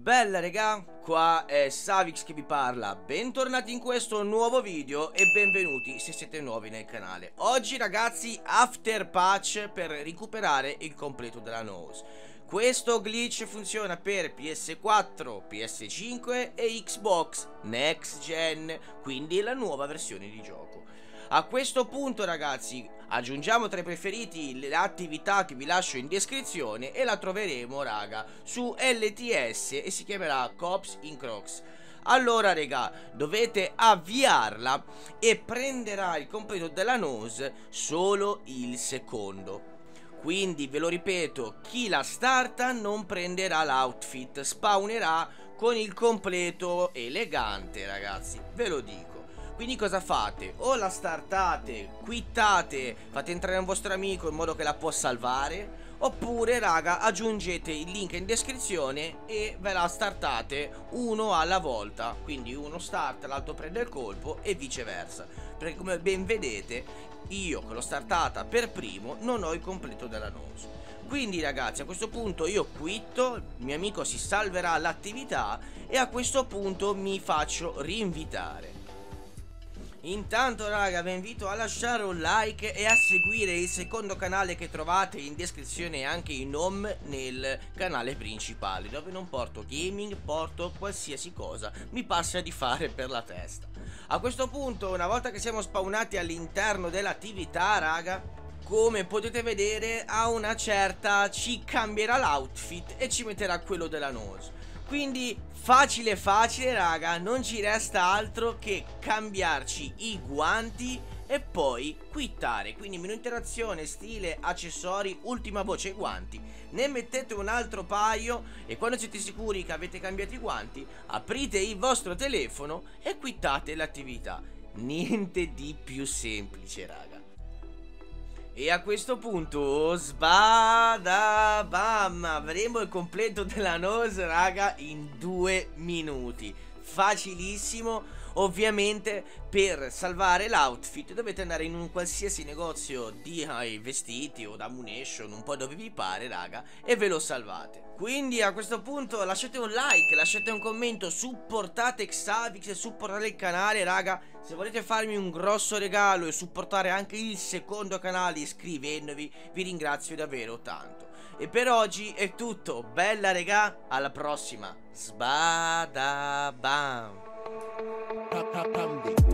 Bella regà, qua è Savix che vi parla, bentornati in questo nuovo video e benvenuti se siete nuovi nel canale. Oggi ragazzi, after patch per recuperare il completo della nose. Questo glitch funziona per PS4, PS5 e Xbox Next Gen, quindi la nuova versione di gioco. A questo punto ragazzi aggiungiamo tra i preferiti le attività che vi lascio in descrizione e la troveremo raga su LTS e si chiamerà Cops in Crocs. Allora raga, dovete avviarla e prenderà il completo della nose solo il secondo. Quindi ve lo ripeto, chi la starta non prenderà l'outfit, spawnerà con il completo elegante ragazzi, ve lo dico. Quindi cosa fate? O la startate, quittate, fate entrare un vostro amico in modo che la può salvare, oppure raga aggiungete il link in descrizione e ve la startate uno alla volta. Quindi uno starta, l'altro prende il colpo e viceversa. Perché come ben vedete io che l'ho startata per primo non ho il completo della nose. Quindi ragazzi a questo punto io quitto, il mio amico si salverà l'attività e a questo punto mi faccio rinvitare. Intanto raga vi invito a lasciare un like e a seguire il secondo canale che trovate in descrizione e anche in home nel canale principale, dove non porto gaming, porto qualsiasi cosa mi passa di fare per la testa. A questo punto una volta che siamo spawnati all'interno dell'attività raga, come potete vedere a una certa ci cambierà l'outfit e ci metterà quello della nose. Quindi facile raga, non ci resta altro che cambiarci i guanti e poi quittare. Quindi menu interazione, stile, accessori, ultima voce guanti. Ne mettete un altro paio e quando siete sicuri che avete cambiato i guanti aprite il vostro telefono e quittate l'attività. Niente di più semplice raga. E a questo punto sbada bam, avremo il completo della nose raga in 2 minuti. Facilissimo. Ovviamente per salvare l'outfit dovete andare in un qualsiasi negozio di vestiti o da ammunition, un po' dove vi pare raga, e ve lo salvate. Quindi a questo punto lasciate un like, lasciate un commento, supportate Xavix e supportate il canale raga. Se volete farmi un grosso regalo e supportare anche il secondo canale iscrivendovi, vi ringrazio davvero tanto. E per oggi è tutto, bella regà, alla prossima, sbada bam.